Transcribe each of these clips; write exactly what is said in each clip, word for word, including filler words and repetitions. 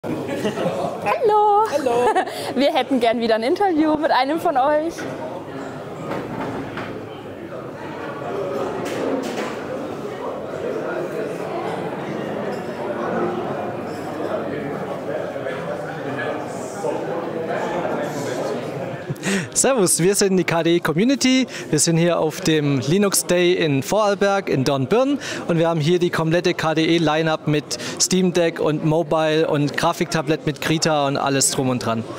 Hallo. Hallo. Wir hätten gern wieder ein Interview mit einem von euch. Servus, wir sind die K D E Community. Wir sind hier auf dem Linux Day in Vorarlberg in Dornbirn und wir haben hier die komplette K D E-Line-Up mit Steam Deck und Mobile und Grafiktablett mit Krita und alles drum und dran.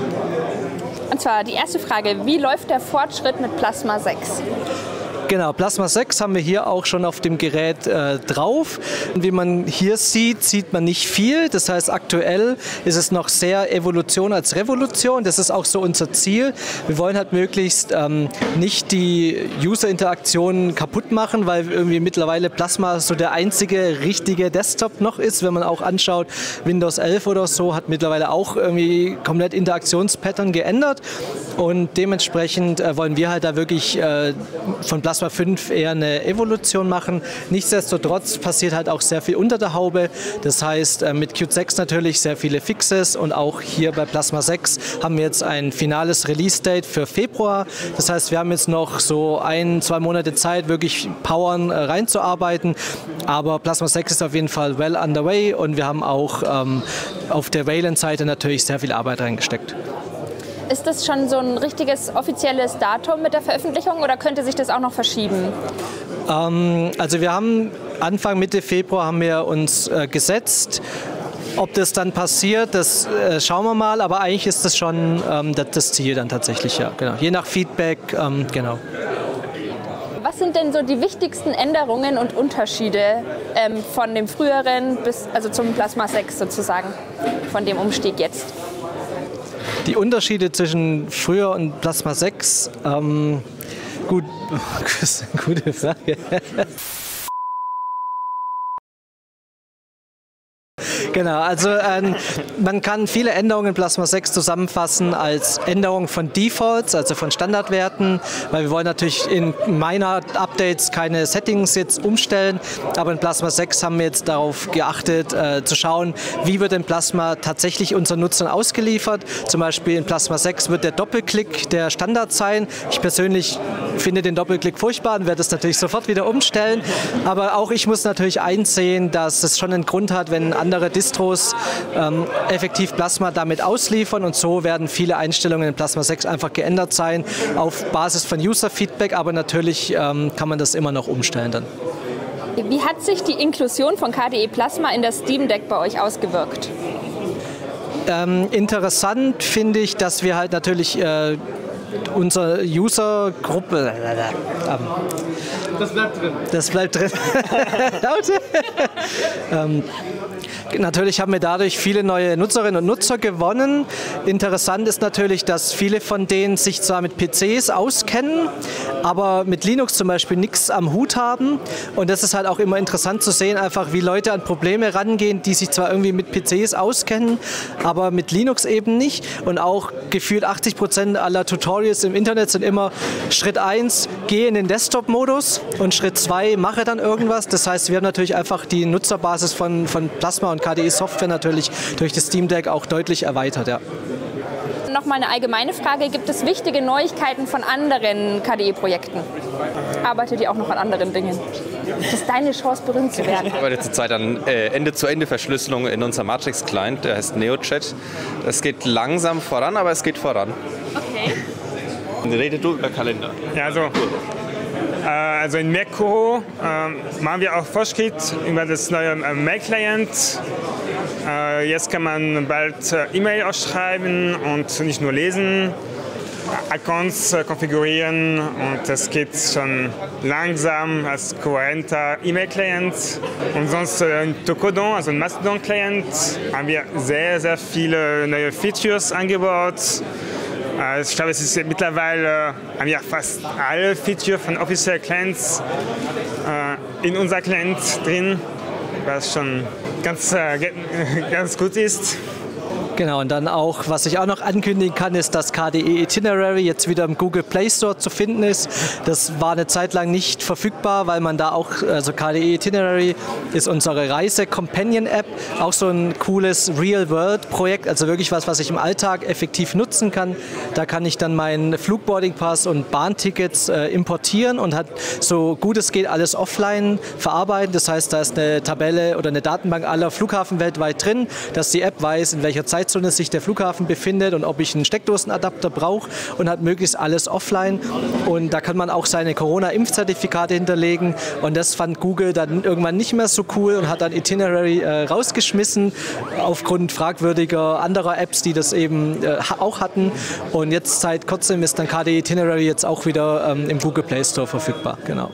Und zwar die erste Frage, wie läuft der Fortschritt mit Plasma sechs? Genau, Plasma sechs haben wir hier auch schon auf dem Gerät äh, drauf. Und wie man hier sieht, sieht man nicht viel. Das heißt, aktuell ist es noch sehr Evolution als Revolution. Das ist auch so unser Ziel. Wir wollen halt möglichst ähm, nicht die User-Interaktion kaputt machen, weil irgendwie mittlerweile Plasma so der einzige richtige Desktop noch ist. Wenn man auch anschaut, Windows elf oder so hat mittlerweile auch irgendwie komplett Interaktionspattern geändert. Und dementsprechend äh, wollen wir halt da wirklich äh, von Plasma fünf eher eine Evolution machen. Nichtsdestotrotz passiert halt auch sehr viel unter der Haube. Das heißt, mit Qt sechs natürlich sehr viele Fixes und auch hier bei Plasma sechs haben wir jetzt ein finales Release-Date für Februar. Das heißt, wir haben jetzt noch so ein, zwei Monate Zeit, wirklich powern reinzuarbeiten. Aber Plasma sechs ist auf jeden Fall well underway und wir haben auch ähm, auf der Wayland-Seite natürlich sehr viel Arbeit reingesteckt. Ist das schon so ein richtiges offizielles Datum mit der Veröffentlichung oder könnte sich das auch noch verschieben? Ähm, also wir haben Anfang, Mitte Februar haben wir uns äh, gesetzt. Ob das dann passiert, das äh, schauen wir mal, aber eigentlich ist das schon ähm, das, das Ziel dann tatsächlich, ja. Genau. Je nach Feedback, ähm, genau. Was sind denn so die wichtigsten Änderungen und Unterschiede ähm, von dem früheren bis also zum Plasma sechs sozusagen, von dem Umstieg jetzt? Die Unterschiede zwischen früher und Plasma sechs, ähm, gut, das ist eine gute Frage. Genau, also ähm, man kann viele Änderungen in Plasma sechs zusammenfassen als Änderung von Defaults, also von Standardwerten, weil wir wollen natürlich in Minor-Updates keine Settings jetzt umstellen, aber in Plasma sechs haben wir jetzt darauf geachtet, äh, zu schauen, wie wird in Plasma tatsächlich unseren Nutzern ausgeliefert. Zum Beispiel in Plasma sechs wird der Doppelklick der Standard sein. Ich persönlich finde den Doppelklick furchtbar und werde das natürlich sofort wieder umstellen, aber auch ich muss natürlich einsehen, dass es schon einen Grund hat, wenn andere Distros ähm, effektiv Plasma damit ausliefern und so werden viele Einstellungen in Plasma sechs einfach geändert sein auf Basis von User-Feedback, aber natürlich ähm, kann man das immer noch umstellen dann. Wie hat sich die Inklusion von K D E Plasma in das Steam Deck bei euch ausgewirkt? Ähm, interessant finde ich, dass wir halt natürlich äh, unsere User-Gruppe ähm, das bleibt drin. Das bleibt drin. ähm, Natürlich haben wir dadurch viele neue Nutzerinnen und Nutzer gewonnen. Interessant ist natürlich, dass viele von denen sich zwar mit P Cs auskennen, aber mit Linux zum Beispiel nichts am Hut haben. Und das ist halt auch immer interessant zu sehen, einfach wie Leute an Probleme rangehen, die sich zwar irgendwie mit P Cs auskennen, aber mit Linux eben nicht. Und auch gefühlt achtzig Prozent aller Tutorials im Internet sind immer Schritt eins, gehe in den Desktop-Modus und Schritt zwei, mache dann irgendwas. Das heißt, wir haben natürlich einfach die Nutzerbasis von, von Plasma und K D E-Software natürlich durch das Steam Deck auch deutlich erweitert. Ja. Nochmal eine allgemeine Frage, gibt es wichtige Neuigkeiten von anderen K D E-Projekten? Arbeitet ihr auch noch an anderen Dingen? Das ist deine Chance, berühmt zu werden. Ich arbeite zurzeit an äh, Ende-zu-Ende-Verschlüsselung in unserem Matrix-Client, der heißt NeoChat. Das geht langsam voran, aber es geht voran. Okay. Rede du über Kalender. Ja, also, äh, also in Mercuro äh, machen wir auch Fortschritt über das neue äh, Mail-Client. Äh, jetzt kann man bald äh, E-Mail ausschreiben und nicht nur lesen. Accounts äh, konfigurieren und das geht schon langsam als kohärenter E-Mail-Client. Und sonst äh, in Tocodon, also ein Mastodon-Client, haben wir sehr, sehr viele neue Features angebaut. Äh, ich glaube, es ist mittlerweile äh, haben wir fast alle Features von offiziellen Clients äh, in unser Client drin, was schon ganz, äh, ganz gut ist. Genau, und dann auch, was ich auch noch ankündigen kann, ist, dass K D E Itinerary jetzt wieder im Google Play Store zu finden ist. Das war eine Zeit lang nicht verfügbar, weil man da auch, also K D E Itinerary ist unsere Reise-Companion-App, auch so ein cooles Real-World-Projekt, also wirklich was, was ich im Alltag effektiv nutzen kann. Da kann ich dann meinen Flugboarding-Pass und Bahntickets äh, importieren und hat so gut es geht alles offline verarbeiten. Das heißt, da ist eine Tabelle oder eine Datenbank aller Flughafen weltweit drin, dass die App weiß, in welcher Zeitzone sich der Flughafen befindet und ob ich einen Steckdosenadapter brauche und hat möglichst alles offline. Und da kann man auch seine Corona-Impfzertifikate hinterlegen. Und das fand Google dann irgendwann nicht mehr so cool und hat dann Itinerary äh, rausgeschmissen aufgrund fragwürdiger anderer Apps, die das eben äh, auch hatten. Und jetzt seit kurzem ist dann K D E Itinerary jetzt auch wieder ähm, im Google Play Store verfügbar. Genau.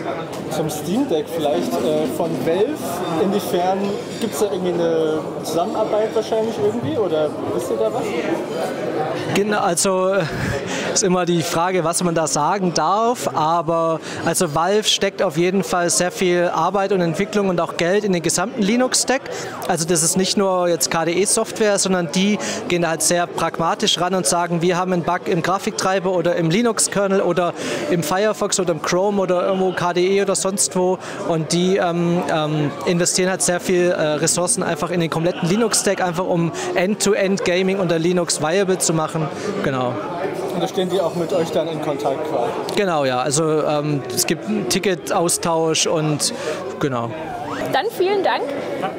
Zum Steam Deck vielleicht äh, von Valve, inwiefern gibt es da irgendwie eine Zusammenarbeit wahrscheinlich irgendwie oder wisst ihr da was? Genau, also ist immer die Frage, was man da sagen darf, aber also Valve steckt auf jeden Fall sehr viel Arbeit und Entwicklung und auch Geld in den gesamten Linux-Stack. Also das ist nicht nur jetzt K D E-Software, sondern die gehen da halt sehr pragmatisch ran und sagen, wir haben einen Bug im Grafiktreiber oder im Linux-Kernel oder im Firefox oder im Chrome oder irgendwo K D E oder sonst wo und die ähm, ähm, investieren halt sehr viel äh, Ressourcen einfach in den kompletten Linux-Stack, einfach um End-to-End-Gaming unter Linux viable zu machen. Genau. Und da stehen die auch mit euch dann in Kontakt quasi? Genau, ja. Also ähm, es gibt einen Ticketaustausch und genau. Dann vielen Dank. Ja.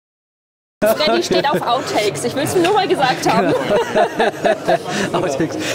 Freddy steht auf Outtakes. Ich will es nur mal gesagt haben. Genau. Outtakes.